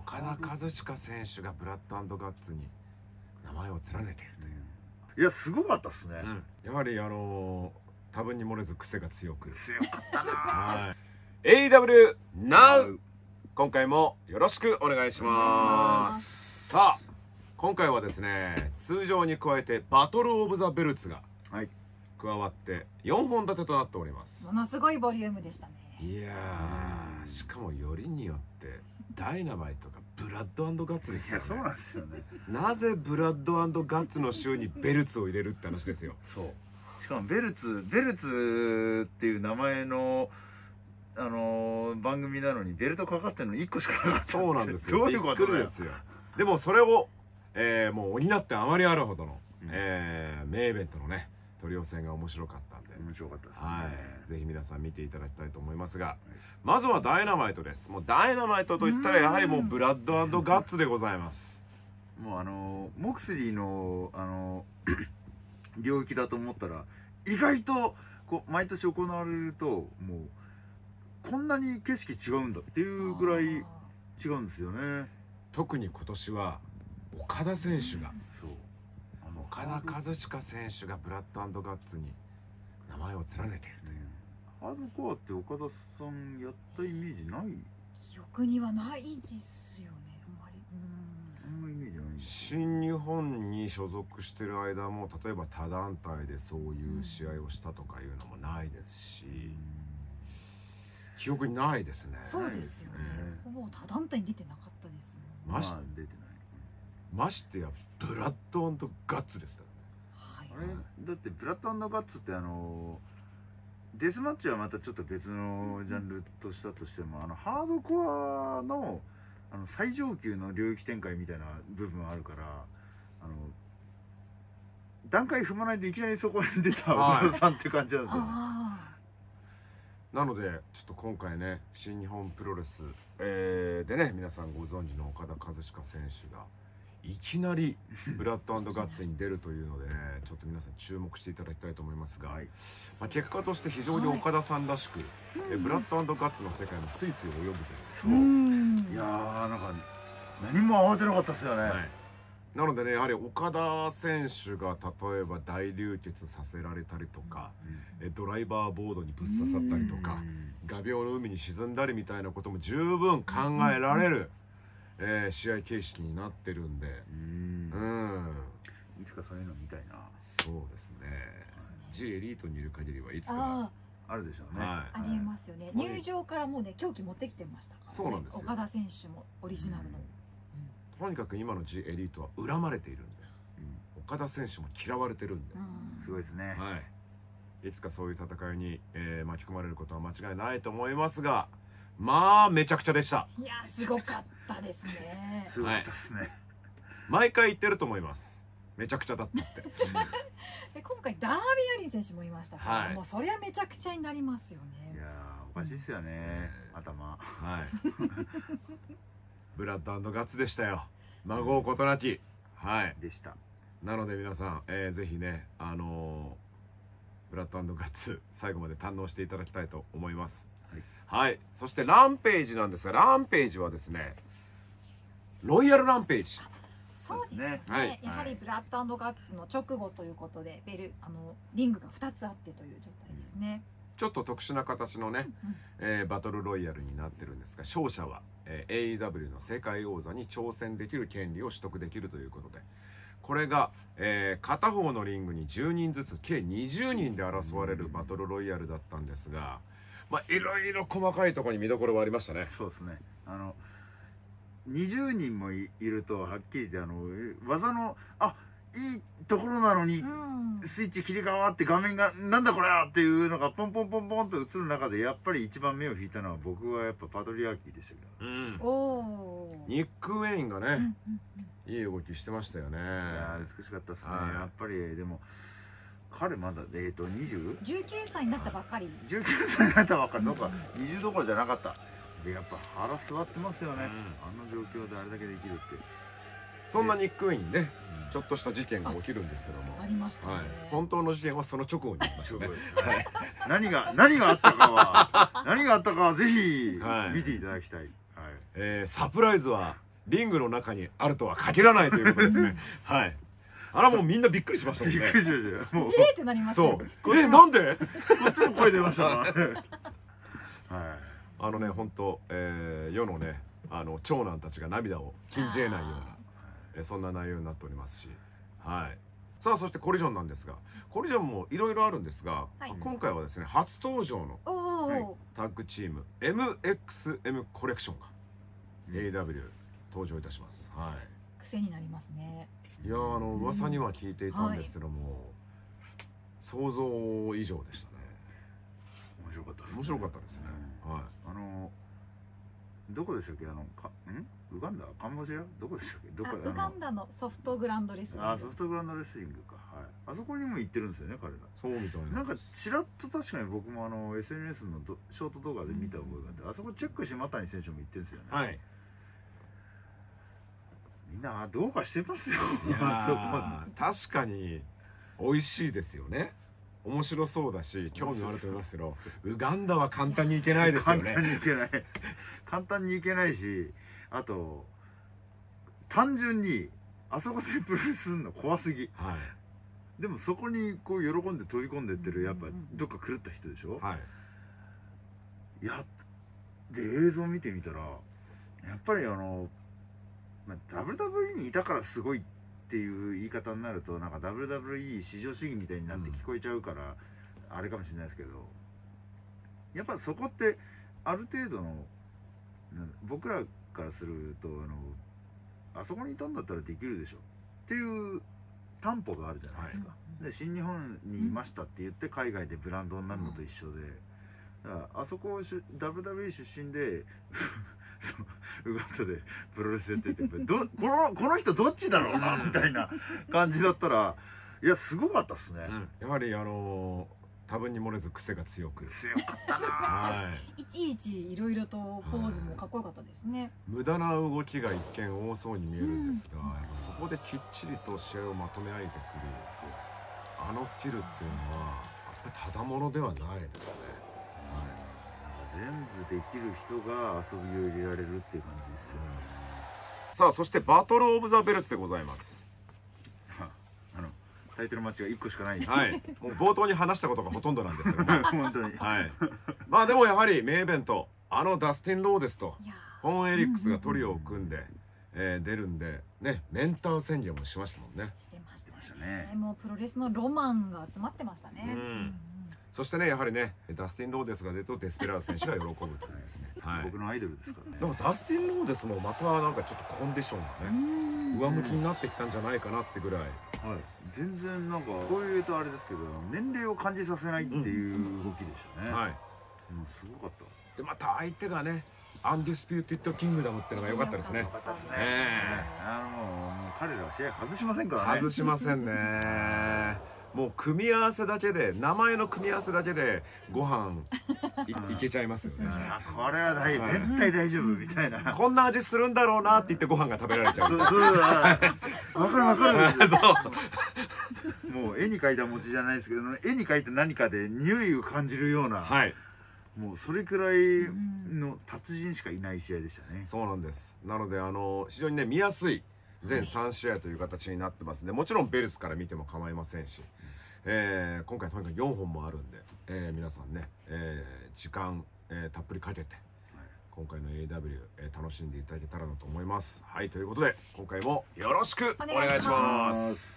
岡田和親選手がブラッド&ガッツに名前を連ねているという。 いやすごかったっすね。 やはり多分に漏れず癖が強く。 強かったな。 はい。AW NOW 今回もよろしくお願いします。さあ今回はですね、通常に加えてバトルオブザベルツが加わって4本立てとなっております。 ものすごいボリュームでしたね。 いやー、しかもよりによってダイナマイトがブラッド&ガッツですからね。 そうなんですよね。 なぜブラッド&ガッツの週にベルツを入れるって話ですよ。 そう。しかもベルツっていう名前の番組なのにベルトかかってるの1個しかなかった。 そうなんですよ。 どういうことだよ。 ですよ。でもそれを、もう補ってあまりあるほどの、名イベントのね取り寄せが面白かったんで、 面白かったですね。 はい、ぜひ皆さん見ていただきたいと思いますが、まずはダイナマイトです。もうダイナマイトといったらやはりもうブラッド&ガッツでございます。 もうモクスリーの領域だと思ったら意外とこう毎年行われるともうこんなに景色違うんだっていうぐらい違うんですよね。 特に今年は岡田選手が、 そう岡田和親選手がブラッド&ガッツに名前を連ねているという。 ハードコアって岡田さんやったイメージない？ 記憶にはないですよね。あんまり。 あんまイメージない。 新日本に所属してる間も例えば他団体でそういう試合をしたとかいうのもないですし、記憶にないですね。 そうですよね。ほぼ他団体に出てなかったですもん。 ましてやブラッド&ガッツですからね。 はい。あれだってブラッド&ガッツってデスマッチはまたちょっと別のジャンルとしたとしてもハードコアの最上級の領域展開みたいな部分あるから段階踏まないでいきなりそこに出た岡田さんって感じなんですよね。 なのでちょっと今回ね新日本プロレス、でね皆さんご存知の岡田和親選手がいきなりブラッド&ガッツに出るというのでねちょっと皆さん注目していただきたいと思いますが、結果として非常に岡田さんらしく、ブラッド&ガッツの世界のスイスイを泳ぐという。 そう。いやーなんか何も慌てなかったですよね。 なのでねやはり岡田選手が例えば大流血させられたりとか、ドライバーボードにぶっ刺さったりとか、画鋲の海に沈んだりみたいなことも十分考えられる、試合形式になってるんで、 いつかそういうの見たいな。 そうですね。G エリートにいる限りはいつかあるでしょうね。 ありえますよね。入場からもうね凶器持ってきてましたからね。 そうなんですよ。 岡田選手もオリジナルの。 とにかく今の G エリートは恨まれているんで、岡田選手も嫌われてるんで、 すごいですね。 はい。いつかそういう戦いに、巻き込まれることは間違いないと思いますが、まあめちゃくちゃでした。 いやすごかったですね。 すごかったですね。 毎回言ってると思います。めちゃくちゃだったって。 で今回ダービーアリン選手もいましたから、もうそりゃめちゃくちゃになりますよね。 いやおかしいですよね、頭。 はい。ブラッド&ガッツでしたよ。孫うことなき。はい。 でした。 なので皆さん、ぜひねブラッド&ガッツ最後まで堪能していただきたいと思います。はい。そしてランページなんですが、ランページはですねロイヤルランページ。 そうですね。やはりブラッド&ガッツの直後ということでリングが2つあってという状態ですね。 ちょっと特殊な形のね、バトルロイヤルになってるんですが、勝者は、AEW の世界王座に挑戦できる権利を取得できるということで、これが、片方のリングに10人ずつ計20人で争われるバトルロイヤルだったんですが、まあいろいろ細かいところに見どころはありましたね。 そうですね。20人もいるとはっきり言って技のいいところなのにスイッチ切り替わって画面がなんだこれっていうのがポンポンポンポンと映る中でやっぱり一番目を引いたのは僕はやっぱパトリアーキーでしたけど、 ニック・ウェインがねいい動きしてましたよね。いや美しかったですね。やっぱりでも彼まだ19 歳になったばっかり。 19歳になったばっかり。どこか20どころじゃなかった。でやっぱ腹座ってますよね。あの状況であれだけできるって。 そんなニック・ウェインにねちょっとした事件が起きるんですけども、 ありましたね。 本当の事件はその直後にありましたね。 何があったかはぜひ見ていただきたい。 サプライズはリングの中にあるとは限らないということですね。はい。あらもうみんなびっくりしましたもんね。 びっくりしましたよ。もうってなりますそよ。 う。なんで？ こっちも声出ましたな。はい。 本当世のね長男たちが涙を禁じ得ないようなそんな内容になっておりますし、はい。さあそしてコリジョンなんですが、コリジョンもいろいろあるんですが、今回はですね初登場のタッグチーム MXM コレクションが AW 登場いたします。はい。 癖になりますね。 いや噂には聞いていたんですけども、想像以上でしたね。 面白かったですね。 面白かったですね。はい。 どこでしたっけウガンダカンボジアどこでしたっけどこウガンダのソフトグランドレスリング。 ソフトグランドレスリングか。はい。あそこにも行ってるんですよね彼ら。 そうみたいな。 なんかちらっと確かに僕もSNS のショート動画で見た覚えがあって、あそこチェックしマタニ選手も行ってるんですよね。 はい。 みんなどうかしてますよ。 いや確かに美味しいですよね。面白そうだし興味あると思いますけど、ウガンダは簡単に行けないですよね。 簡単に行けない。簡単に行けないし、あと単純にあそこでプロレスするの怖すぎ。 はい。 でもそこにこう喜んで飛び込んでってるやっぱどっか狂った人でしょ。 はい。 で映像見てみたらやっぱりWWE にいたからすごいっていう言い方になるとなんか WWE 至上主義みたいになって聞こえちゃうから、あれかもしれないですけど、やっぱそこってある程度の僕らからするとあそこにいたんだったらできるでしょっていう担保があるじゃないですか。で新日本にいましたって言って海外でブランドになるのと一緒で、だからあそこWWE 出身でウガンダでプロレスやっててこの人どっちだろうなみたいな感じだったら、いやすごかったっすね。 やはり多分に漏れず癖が強かったな。 はい。 いちいちいろいろとポーズもかっこよかったですね。 無駄な動きが一見多そうに見えるんですが、そこできっちりと試合をまとめ上げてくるあのスキルっていうのはやっぱりただものではないですね。 全部できる人が遊びを入れられるっていう感じですよね。 さあそしてバトルオブザベルツでございます。 タイトルマッチが1個しかない。 はい。もう冒頭に話したことがほとんどなんですけども本当に。 はい。まあでもやはりメインイベントダスティン・ローデスとホーン・エリックスがトリオを組んで出るんでね、メンター宣言もしましたもんね。 してましたね。もうプロレスのロマンが集まってましたね。 そしてねやはりねダスティン・ローデスが出るとデスペラード選手が喜ぶというですね。 僕のアイドルですからね。 だからダスティン・ローデスもまたなんかちょっとコンディションがね上向きになってきたんじゃないかなってぐらい。 全然なんかこういうとあれですけど年齢を感じさせないっていう動きでしたね。はい。すごかった。 でまた相手がねアンディスピューティッドキングダムっていうのが良かったですね。 もう彼らは試合外しませんからね。 外しませんね。もう組み合わせだけで名前の組み合わせだけでご飯いけちゃいますよね。 これは絶対大丈夫みたいな。 こんな味するんだろうなって言ってご飯が食べられちゃう。 わかるわかる。もう絵に描いた餅じゃないですけど絵に描いた何かで匂いを感じるような。はい。もうそれくらいの達人しかいない試合でしたね。 そうなんです。なので非常にね見やすい全3試合という形になってますんで、もちろんベルスから見ても構いませんし、今回とにかく4本もあるんで、皆さんね、時間、たっぷりかけて今回の AW、楽しんでいただけたらなと思います。はい、ということで今回もよろしくお願いします。